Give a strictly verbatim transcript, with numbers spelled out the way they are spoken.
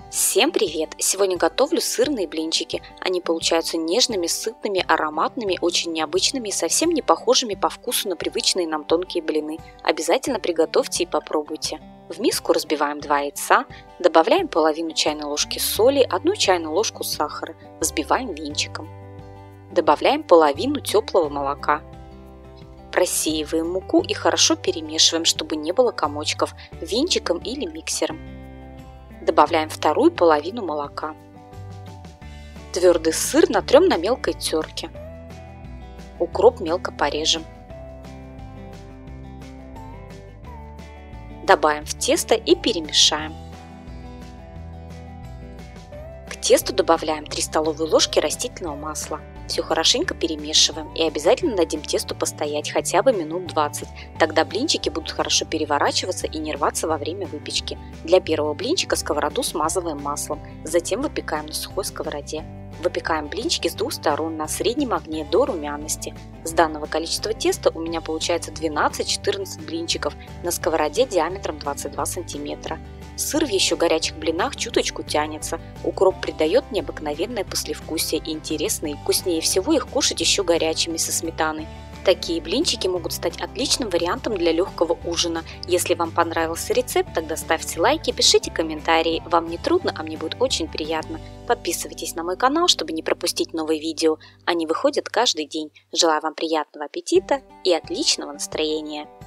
Всем привет! Сегодня готовлю сырные блинчики. Они получаются нежными, сытными, ароматными, очень необычными и совсем не похожими по вкусу на привычные нам тонкие блины. Обязательно приготовьте и попробуйте. В миску разбиваем два яйца, добавляем половину чайной ложки соли, одну чайную ложку сахара, взбиваем венчиком. Добавляем половину теплого молока. Просеиваем муку и хорошо перемешиваем, чтобы не было комочков, венчиком или миксером. Добавляем вторую половину молока. Твердый сыр натрем на мелкой терке. Укроп мелко порежем. Добавим в тесто и перемешаем. К тесту добавляем три столовые ложки растительного масла. Все хорошенько перемешиваем и обязательно дадим тесту постоять хотя бы минут двадцать. Тогда блинчики будут хорошо переворачиваться и не рваться во время выпечки. Для первого блинчика сковороду смазываем маслом, затем выпекаем на сухой сковороде. Выпекаем блинчики с двух сторон на среднем огне до румяности. С данного количества теста у меня получается двенадцать-четырнадцать блинчиков на сковороде диаметром двадцать два сантиметра. Сыр в еще горячих блинах чуточку тянется, укроп придает необыкновенное послевкусие и интересно, и вкуснее всего их кушать еще горячими со сметаной. Такие блинчики могут стать отличным вариантом для легкого ужина. Если вам понравился рецепт, тогда ставьте лайки, пишите комментарии. Вам не трудно, а мне будет очень приятно. Подписывайтесь на мой канал, чтобы не пропустить новые видео. Они выходят каждый день. Желаю вам приятного аппетита и отличного настроения.